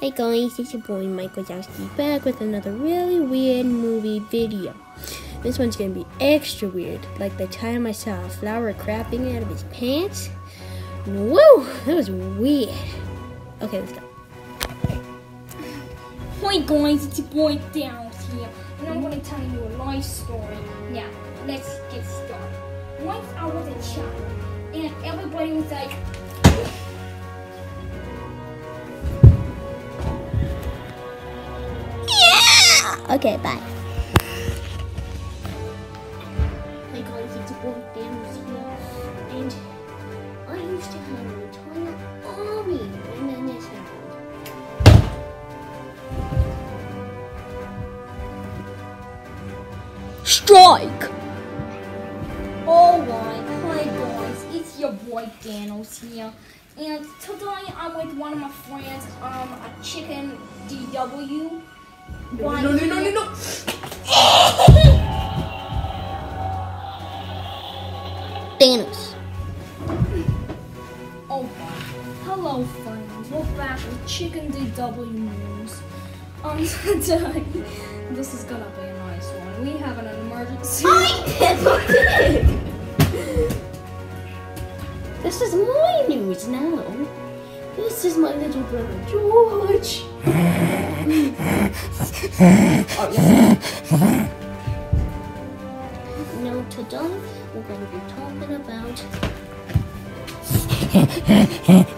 Hey guys, it's your boy Mike Wazowski back with another really weird movie video. This one's gonna be extra weird, like the time I saw a flower crapping out of his pants. Woo! That was weird. Okay, let's go. Hi guys, it's your boy Downs here, and I'm gonna tell you a life story. Now, let's get started. Once I was a child, and everybody was like, Okay, bye. Hey guys, it's your boy Daniels here, and I used to have an entire army, and then this happened. Strike! Alright, hi guys, it's your boy Daniels here, and today I'm with one of my friends, a chicken DW. No. Thanos. Oh, hello friends, we're back with Chicken DW News. Today, this is gonna be a nice one. We have an emergency. This is my news now. This is my little brother George. Oh, yes. Now today we're going to be talking about